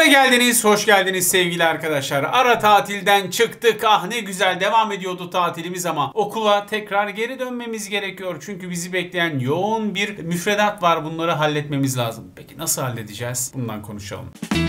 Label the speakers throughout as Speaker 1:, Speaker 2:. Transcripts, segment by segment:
Speaker 1: Eve geldiniz, hoş geldiniz sevgili arkadaşlar. Ara tatilden çıktık. Ah ne güzel devam ediyordu tatilimiz ama okula tekrar geri dönmemiz gerekiyor. Çünkü bizi bekleyen yoğun bir müfredat var. Bunları halletmemiz lazım. Peki nasıl halledeceğiz? Bundan konuşalım.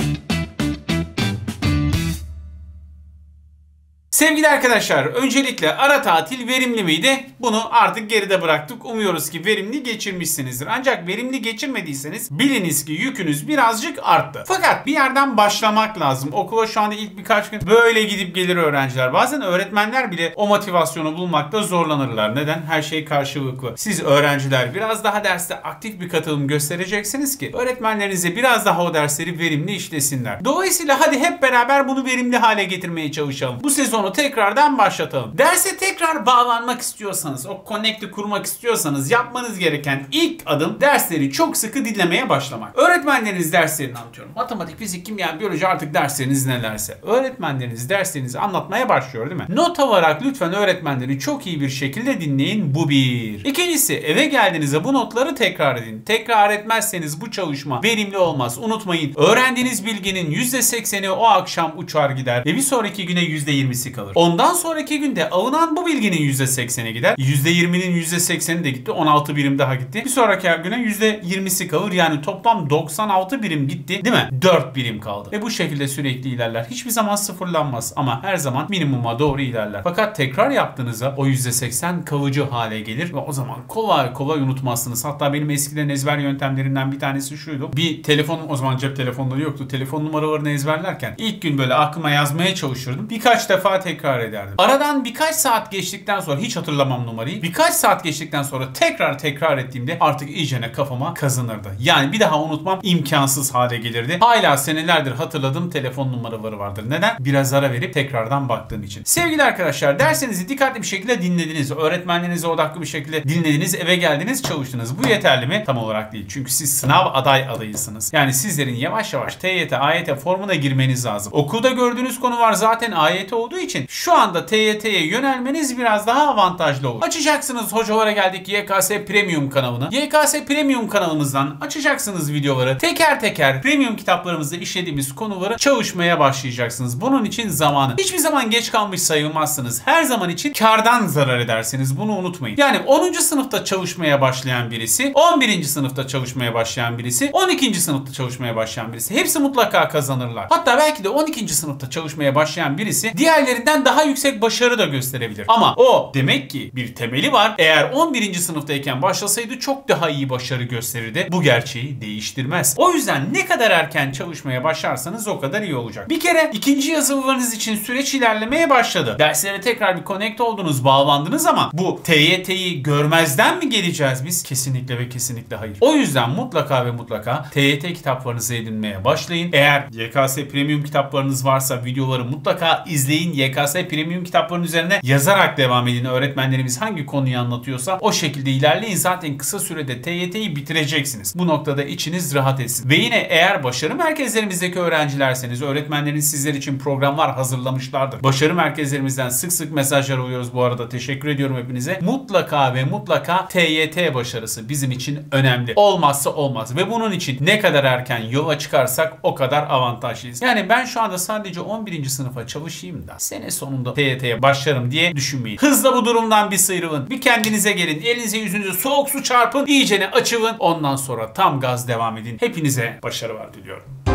Speaker 1: Sevgili arkadaşlar, öncelikle ara tatil verimli miydi? Bunu artık geride bıraktık. Umuyoruz ki verimli geçirmişsinizdir. Ancak verimli geçirmediyseniz biliniz ki yükünüz birazcık arttı. Fakat bir yerden başlamak lazım. Okula şu anda ilk birkaç gün böyle gidip gelir öğrenciler. Bazen öğretmenler bile o motivasyonu bulmakta zorlanırlar. Neden? Her şey karşılıklı. Siz öğrenciler biraz daha derste aktif bir katılım göstereceksiniz ki öğretmenlerinize biraz daha o dersleri verimli işlesinler. Dolayısıyla hadi hep beraber bunu verimli hale getirmeye çalışalım. Bu sezon tekrardan başlatalım. Derse tekrar bağlanmak istiyorsanız, o connect'i kurmak istiyorsanız yapmanız gereken ilk adım dersleri çok sıkı dinlemeye başlamak. Öğretmenleriniz derslerini anlatıyorum. Matematik, fizik, kimya, biyoloji artık dersleriniz nelerse. Öğretmenleriniz derslerinizi anlatmaya başlıyor değil mi? Not alarak lütfen öğretmenleri çok iyi bir şekilde dinleyin. Bu bir. İkincisi, eve geldiğinizde bu notları tekrar edin. Tekrar etmezseniz bu çalışma verimli olmaz. Unutmayın. Öğrendiğiniz bilginin %80'i o akşam uçar gider ve bir sonraki güne %20'si kalır. Ondan sonraki günde alınan bu bilginin %80'i gider. %20'nin %80'i de gitti. 16 birim daha gitti. Bir sonraki güne %20'si kalır. Yani toplam 96 birim gitti. Değil mi? 4 birim kaldı. Ve bu şekilde sürekli ilerler. Hiçbir zaman sıfırlanmaz ama her zaman minimuma doğru ilerler. Fakat tekrar yaptığınızda o %80 kalıcı hale gelir ve o zaman kolay kolay unutmazsınız. Hatta benim eskiden ezber yöntemlerimden bir tanesi şuydu. Bir telefonum, o zaman cep telefonları yoktu. Telefon numaralarını ezberlerken ilk gün böyle aklıma yazmaya çalışırdım. Birkaç defa tekrar ederdim. Aradan birkaç saat geçtikten sonra, hiç hatırlamam numarayı, birkaç saat geçtikten sonra tekrar ettiğimde artık iyicene kafama kazınırdı. Yani bir daha unutmam imkansız hale gelirdi. Hala senelerdir hatırladığım telefon numaraları vardır. Neden? Biraz ara verip tekrardan baktığım için. Sevgili arkadaşlar, dersinizi dikkatli bir şekilde dinlediniz. Öğretmenlerinize odaklı bir şekilde dinlediniz. Eve geldiniz, çalıştınız. Bu yeterli mi? Tam olarak değil. Çünkü siz sınav adayısınız. Yani sizlerin yavaş yavaş TYT, AYT formuna girmeniz lazım. Okulda gördüğünüz konu var zaten AYT olduğu için şu anda TYT'ye yönelmeniz biraz daha avantajlı olur. Açacaksınız, hocalara geldik YKS Premium kanalını. YKS Premium kanalımızdan açacaksınız videoları. Teker teker premium kitaplarımızda işlediğimiz konuları çalışmaya başlayacaksınız. Bunun için zamanı. Hiçbir zaman geç kalmış sayılmazsınız. Her zaman için kardan zarar edersiniz. Bunu unutmayın. Yani 10. sınıfta çalışmaya başlayan birisi, 11. sınıfta çalışmaya başlayan birisi, 12. sınıfta çalışmaya başlayan birisi. Hepsi mutlaka kazanırlar. Hatta belki de 12. sınıfta çalışmaya başlayan birisi diğerlerinden daha yüksek başarı da gösterebilir. Ama o demek ki bir temeli var. Eğer 11. sınıftayken başlasaydı çok daha iyi başarı gösterirdi. Bu gerçeği değiştirmez. O yüzden ne kadar erken çalışmaya başlarsanız o kadar iyi olacak. Bir kere ikinci yazılılarınız için süreç ilerlemeye başladı. Derslere tekrar bir connect oldunuz, bağlandınız ama bu TYT'yi görmezden mi geleceğiz biz? Kesinlikle ve kesinlikle hayır. O yüzden mutlaka ve mutlaka TYT kitaplarınızı edinmeye başlayın. Eğer YKS Premium kitaplarınız varsa videoları mutlaka izleyin. YKS Premium kitapların üzerine yazarak devam edin. Öğretmenlerimiz hangi konuyu anlatıyorsa o şekilde ilerleyin. Zaten kısa sürede TYT'yi bitireceksiniz. Bu noktada içiniz rahat etsin. Ve yine eğer başarı merkezlerimizdeki öğrencilerseniz öğretmenleriniz sizler için programlar hazırlamışlardır. Başarı merkezlerimizden sık sık mesajlar alıyoruz bu arada. Teşekkür ediyorum hepinize. Mutlaka ve mutlaka TYT başarısı bizim için önemli. Olmazsa olmaz. Ve bunun için ne kadar erken yola çıkarsak o kadar avantajlıyız. Yani ben şu anda sadece 11. sınıfa çalışayım da sene sonunda TYT'ye başlarım diye düşünmeyin. Hızla bu durumdan bir sıyrılın. Bir kendinize gelin. Elinize yüzünüze soğuk su çarpın. İyicene açılın. Ondan sonra tam gaz devam edin. Hepinize başarı var diliyorum.